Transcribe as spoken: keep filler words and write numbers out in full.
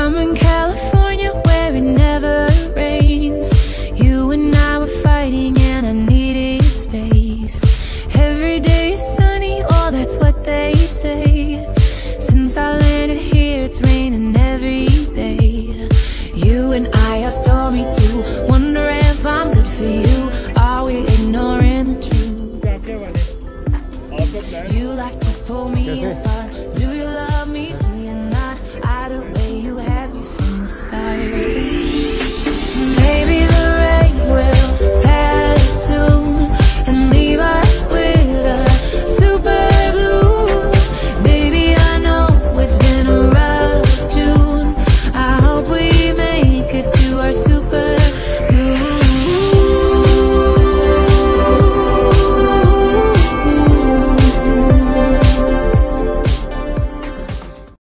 I'm in California where it never rains. You and I were fighting and I needed space. Every day is sunny, oh that's what they say. Since I landed here it's raining every day. You and I are story too. Wonder if I'm good for you. Are we ignoring the truth? You like to pull me apart.